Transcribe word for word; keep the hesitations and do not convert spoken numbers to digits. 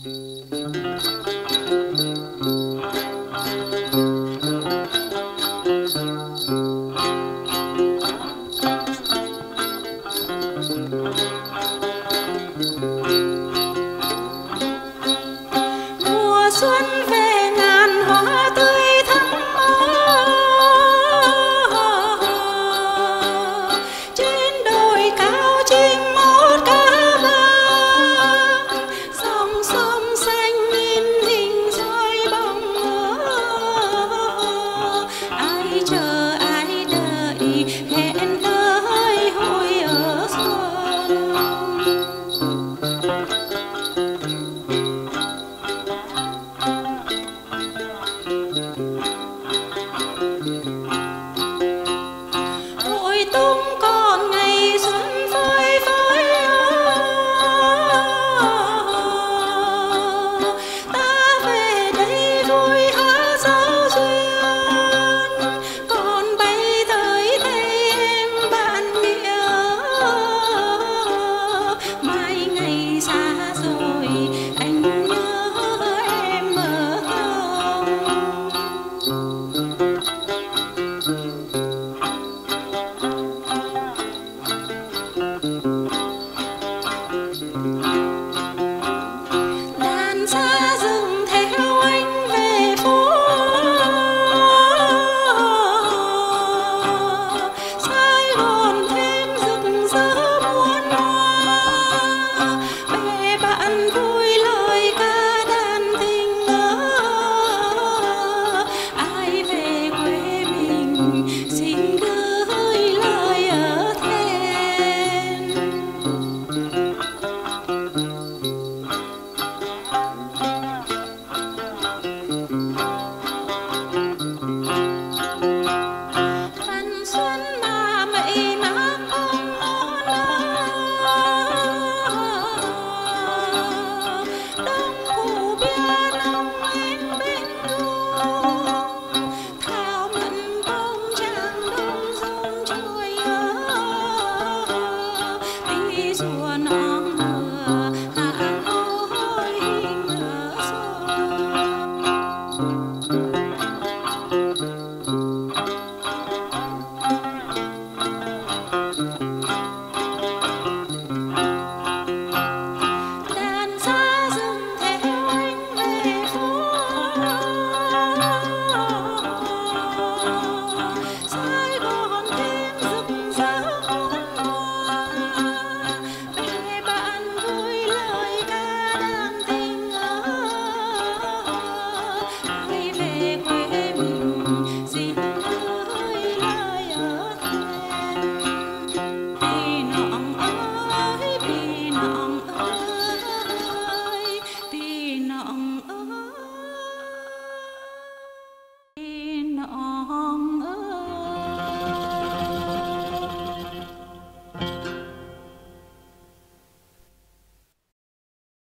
Mùa xuân về ngàn hoa tươi thắm trên đồi cao chim mót cá vàng, dòng sông xanh in hình roi bóng mơ. Ai chờ ai đợi hẹn tới hồi ở xuân. Hội tung còn ngày xuân phơi phới, ta về đây vui hát giao duyên, còn bay tới đây em bạn nghĩa. Mai ngày xa rồi anh nhớ em ở không. Đàn xa rừng theo anh về phố, Sài Gòn thêm rực rỡ muôn hoa. Bè bạn vui lời ca đàn tình ngỡ, ai về quê mình xin gửi lời ở thềm. Văn xuân mà mây má không ngón đông phủ bia nông em bên đường. Thảo mận bông tràng đông rung trôi, tí ruộng